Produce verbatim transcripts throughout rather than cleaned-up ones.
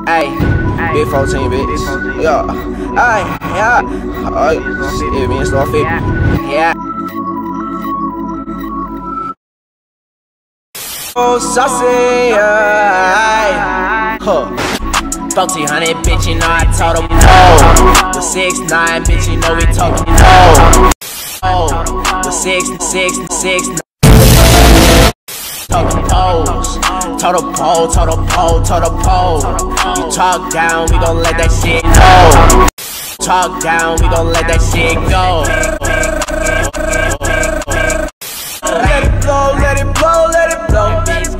Ay, big fourteen, bitch. Yeah, ay, yeah. Oh, shit, me and Star fifty. Yeah. Oh, saucy, ay. Huh. fourteen hundred, bitch, you know I told him no. The six nine, bitch, you know we talking no. Oh, the six, six, six, total pose, total pole, total pole, total pole. You talk down, we gon' let that shit go. Talk down, we gon' let that shit go. Let it blow, let it blow, let it blow.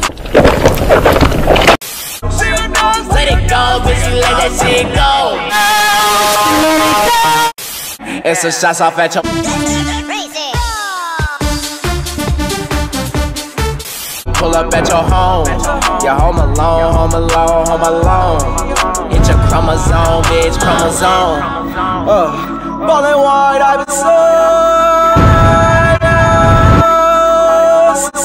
Let it go, bitch, you let that shit go. And some shots off at your pull up at your home. You're home alone, home alone, home alone. It's your chromosome, bitch, chromosome. Uh, ballin' wide, I've been so,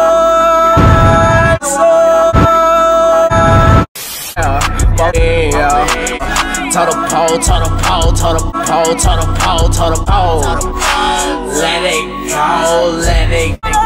so, so, yeah. Total pole, total pole, total pole, total pole, total pole. Let it go, let it go.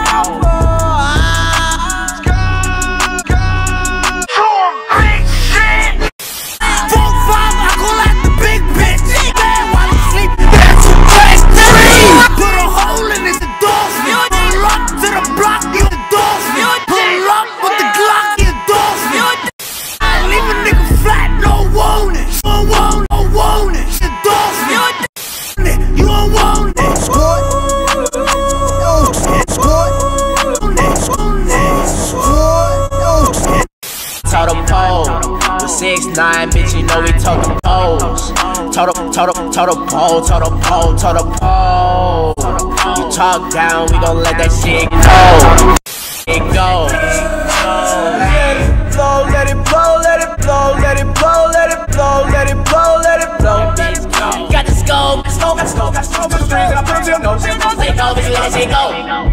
six nine, bitch, you know we total pose. Total, total, total pole, total pole, total pole. You talk down, we gon' let that shit go. It go. Let it blow, let it blow, let it blow, let it blow, let it blow, let it blow, let it blow. Got the scope, let's go, let's go, let's go, let's go. Let it go, bitch, let that shit go.